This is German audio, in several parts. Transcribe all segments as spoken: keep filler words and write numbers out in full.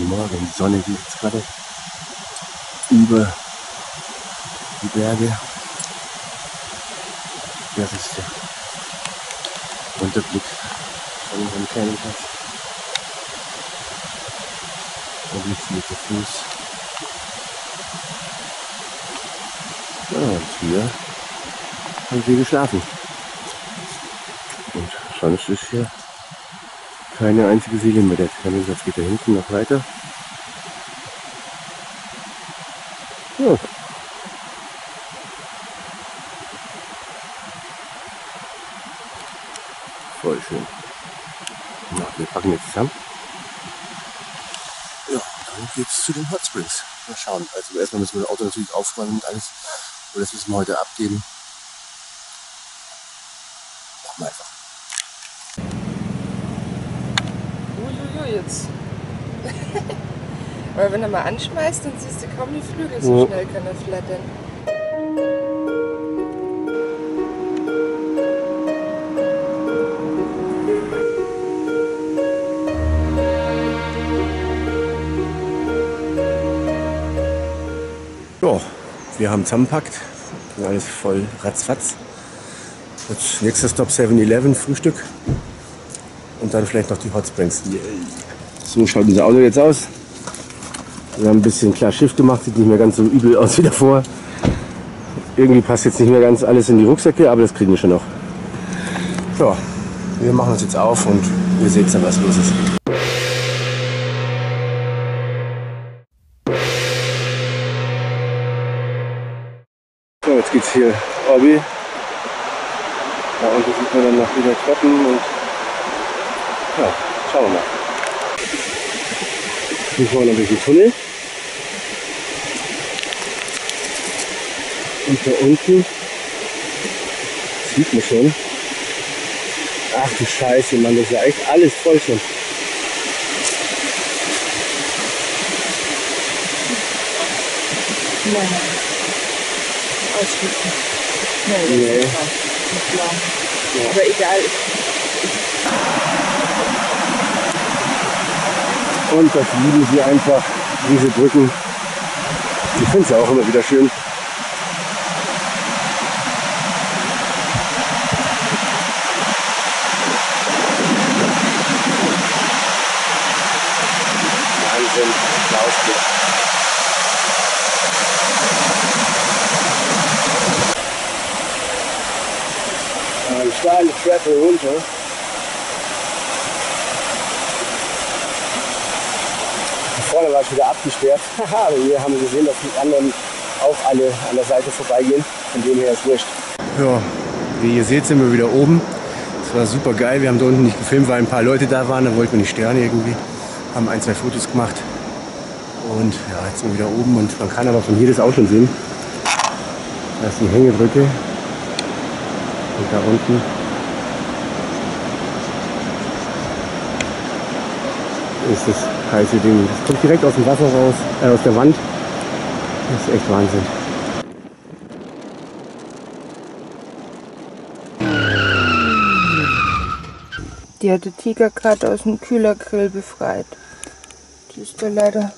Morgen. Die Sonne geht jetzt gerade über die Berge. Das ist der Unterblick von unserem Campingplatz. Da liegt mit der Fuß. Ja, und hier haben wir geschlafen. Und sonst ist hier keine einzige Seele mehr. Der Campingplatz geht da hinten noch weiter. Ja. Voll schön. Ja, wir packen jetzt zusammen. Ja, dann geht's zu den Hot Springs. Mal schauen. Also erstmal müssen wir das Auto natürlich aufräumen und alles. Und das müssen wir heute abgeben. Machen wir einfach. Uiuiui, jetzt. Aber wenn er mal anschmeißt, dann siehst du kaum die Flügel, so ja. Schnell kann er flattern. Ja, wir haben zusammengepackt. Alles voll ratzfatz. Jetzt nächster Stop seven eleven, Frühstück. Und dann vielleicht noch die Hot Springs. So schaut unser Auto jetzt aus. Wir haben ein bisschen klar Schiff gemacht, sieht nicht mehr ganz so übel aus wie davor. Irgendwie passt jetzt nicht mehr ganz alles in die Rucksäcke, aber das kriegen wir schon noch. Ja, wir machen uns jetzt auf und ihr seht dann, was los ist. So, jetzt geht's hier Orbi. Da unten sieht man dann noch wieder Treppen und ja, schauen wir mal. Hier vorne durch den Tunnel. Und da unten sieht man schon. Ach du Scheiße, Mann, das ist ja echt alles voll schon. Nein. Ausschließen. Nein, das Nee. ist klar. Ja. Aber egal. Und das lieben sie einfach, diese Brücken. Ich finde es ja auch immer wieder schön. Wahnsinn, Ausblick. Eine steile Treppe runter. Vorne war es wieder abgesperrt. Haha, aber hier haben wir gesehen, dass die anderen auch alle an der Seite vorbeigehen. Von dem her ist wurscht. Ja, wie ihr seht, sind wir wieder oben. Es war super geil. Wir haben da unten nicht gefilmt, weil ein paar Leute da waren. Da wollten wir nicht stören irgendwie. Haben ein, zwei Fotos gemacht. Und ja, jetzt sind wir wieder oben. Und man kann aber von hier das auch schon sehen. Da ist die Hängebrücke. Und da unten ist das heiße Ding. Das kommt direkt aus dem Wasser raus, äh, aus der Wand. Das ist echt Wahnsinn. Die hat der Tiger gerade aus dem Kühlergrill befreit. Die ist da leider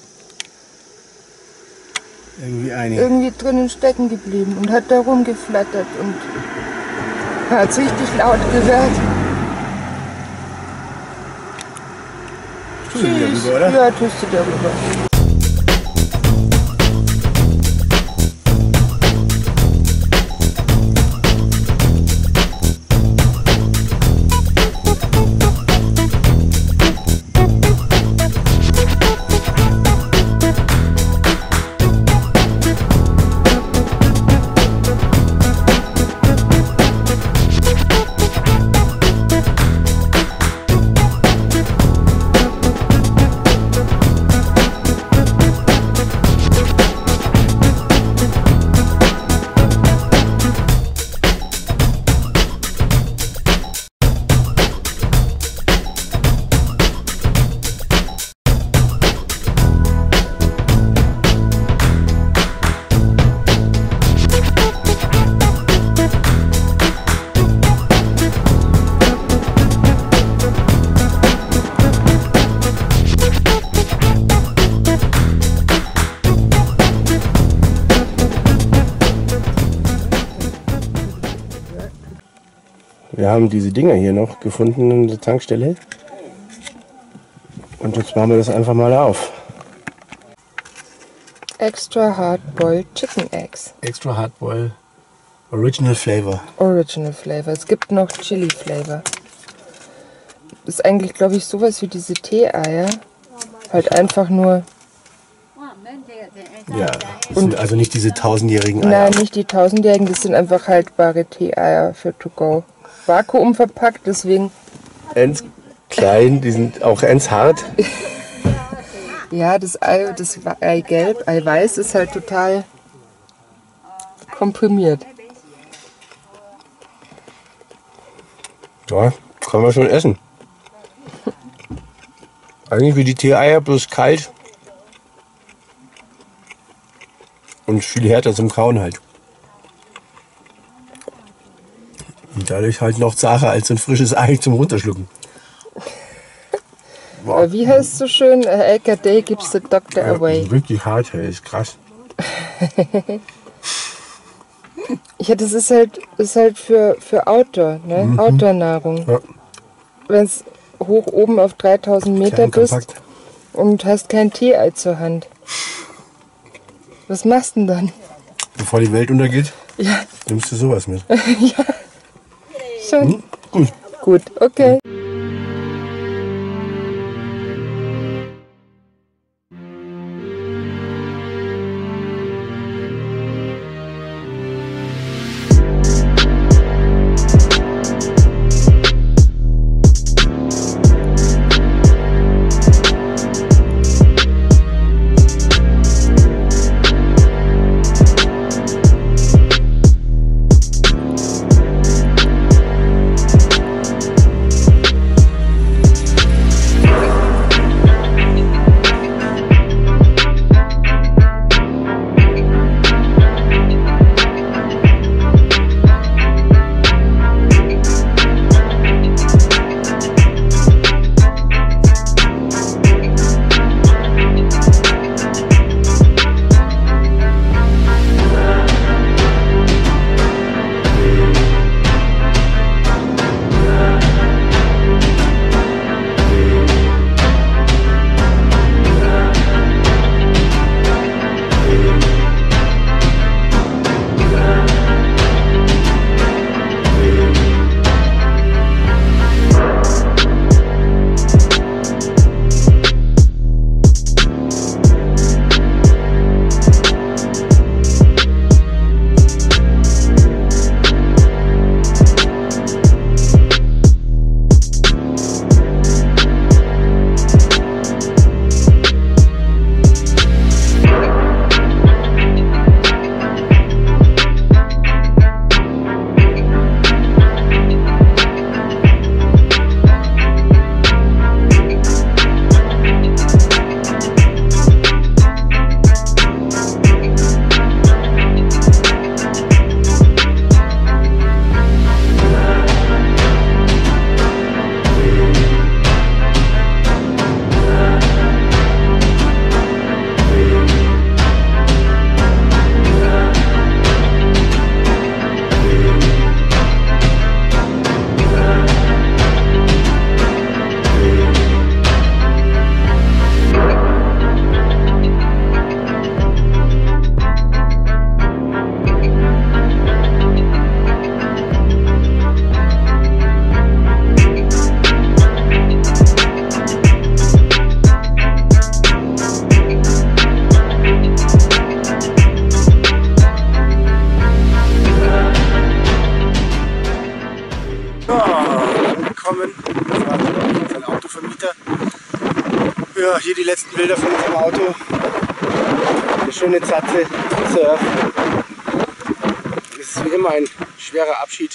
Irgendwie eine. irgendwie drinnen stecken geblieben und hat da rumgeflattert und hat es richtig laut gehört. Tust du darüber, oder? Ja, tust du darüber. Wir haben diese Dinger hier noch gefunden in der Tankstelle. Und jetzt machen wir das einfach mal auf. Extra Hard-Boiled Chicken Eggs. Extra Hard-Boiled Original Flavor. Original Flavor. Es gibt noch Chili Flavor. Das ist eigentlich, glaube ich, sowas wie diese Tee-Eier. Halt einfach nur... Ja, das sind also nicht diese tausendjährigen Eier. Nein, nicht die tausendjährigen, das sind einfach haltbare Tee-Eier für to go. Vakuum verpackt, deswegen... Ends klein, die sind auch ends hart. Ja, das Ei, das Eigelb, Eiweiß ist halt total komprimiert. Ja, kann man schon essen. Eigentlich wie die Tee-Eier, bloß kalt. Und viel härter zum Kauen halt. Und dadurch halt noch zacher als ein frisches Ei zum Runterschlucken. Wow. Wie heißt es so schön? Egg a day keeps the doctor ja, away. Wirklich hart, hey, ist krass. Ja, das ist halt, ist halt für, für Outdoor, ne? Mhm. Outdoor-Nahrung. Ja. Wenn es hoch oben auf dreitausend Meter Klein, bist kompakt. Und hast kein Tee-Ei zur Hand. Was machst du denn dann? Bevor die Welt untergeht, ja. Nimmst du sowas mit. Ja, schon. Hm? Gut. Gut, okay. Ja, hier die letzten Bilder von unserem Auto. Eine schöne Zatze, Surf. Es ist wie immer ein schwerer Abschied.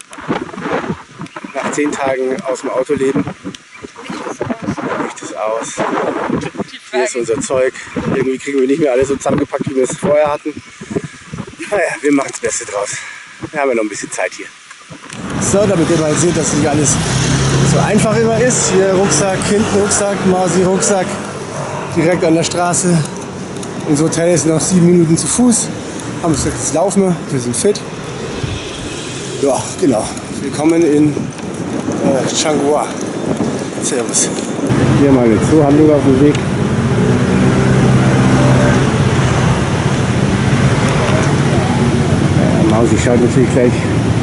Nach zehn Tagen aus dem Auto leben. Riecht es aus. Hier ist unser Zeug. Irgendwie kriegen wir nicht mehr alles so zusammengepackt, wie wir es vorher hatten. Naja, wir machen das Beste draus. Wir haben ja noch ein bisschen Zeit hier. So, damit ihr mal seht, dass nicht alles so einfach immer ist. Hier Rucksack, hinten Rucksack, Mausi Rucksack, direkt an der Straße. Unser Hotel ist noch sieben Minuten zu Fuß. Haben gesagt, jetzt laufen wir, wir sind fit. Ja, genau. Willkommen in äh, Changhua. Servus. Hier mal eine Zoohandlung auf dem Weg. Ja, Mausi schaut natürlich gleich.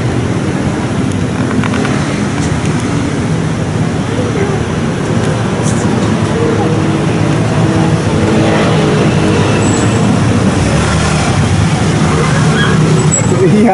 Ja.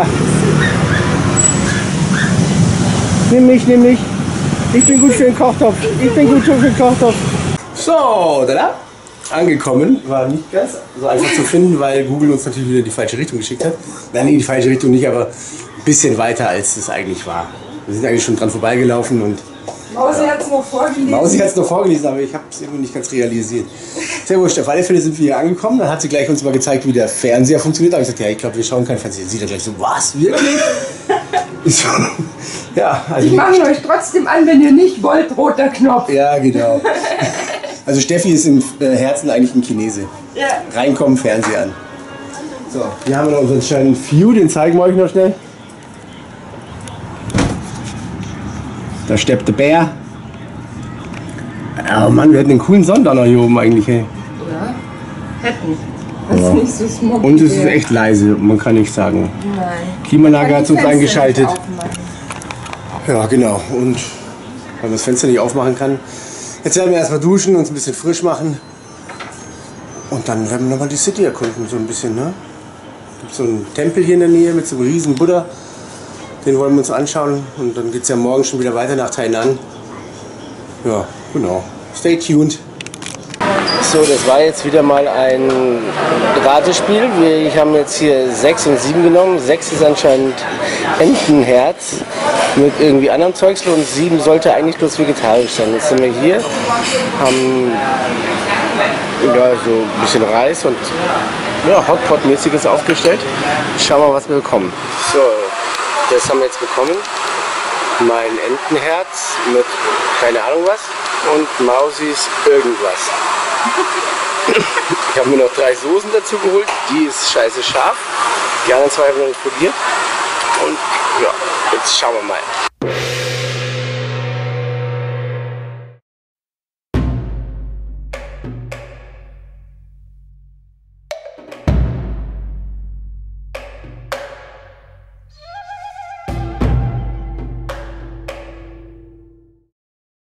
Nimm mich, nimm mich. Ich bin gut für den Kochtopf. Ich bin gut für den Kochtopf. So, da angekommen. War nicht ganz so einfach zu finden, weil Google uns natürlich wieder in die falsche Richtung geschickt hat. Nein, in die falsche Richtung nicht, aber ein bisschen weiter, als es eigentlich war. Wir sind eigentlich schon dran vorbeigelaufen und... Mausi ja. hat es noch vorgelesen. Mausi hat es noch vorgelesen, aber ich habe es irgendwie nicht ganz realisiert. Sehr wurscht, auf alle Fälle sind wir hier angekommen. Dann hat sie gleich uns mal gezeigt, wie der Fernseher funktioniert. Da habe ich gesagt, ja, ich glaube, wir schauen keinen Fernseher. Sie hat gleich so, was, wirklich? So, ja, also ich mache ihn euch trotzdem an, wenn ihr nicht wollt, roter Knopf. Ja, genau. Also Steffi ist im Herzen eigentlich ein Chinese. Ja. Reinkommen, Fernseher an. So, hier haben wir noch unseren schönen View, den zeigen wir euch noch schnell. Da steppt der Bär. Oh Mann, wir hätten einen coolen Sonnendonner hier oben eigentlich. Hey. Ja, hätten. Das ja. ist nicht so smoggy. Und es ist echt leise, man kann nicht sagen. Nein. Klimaanlage hat uns eingeschaltet. Ja, genau. Und weil man das Fenster nicht aufmachen kann. Jetzt werden wir erstmal duschen, uns ein bisschen frisch machen. Und dann werden wir nochmal die City erkunden, so ein bisschen. Ne? Es gibt so einen Tempel hier in der Nähe mit so einem riesen Buddha. Den wollen wir uns anschauen. Und dann geht es ja morgen schon wieder weiter nach Tainan. Ja, genau. Stay tuned. So, das war jetzt wieder mal ein Ratespiel. Wir haben jetzt hier sechs und sieben genommen. sechs ist anscheinend Entenherz mit irgendwie anderem Zeugsel und sieben sollte eigentlich bloß vegetarisch sein. Jetzt sind wir hier, haben ja, so ein bisschen Reis und ja, Hotpot-mäßiges aufgestellt. Schauen wir mal, was wir bekommen. So, das haben wir jetzt bekommen. Mein Entenherz mit keine Ahnung was und Mausis irgendwas. Ich habe mir noch drei Soßen dazu geholt. Die ist scheiße scharf. Die anderen zwei haben wir noch nicht probiert. Und ja, jetzt schauen wir mal.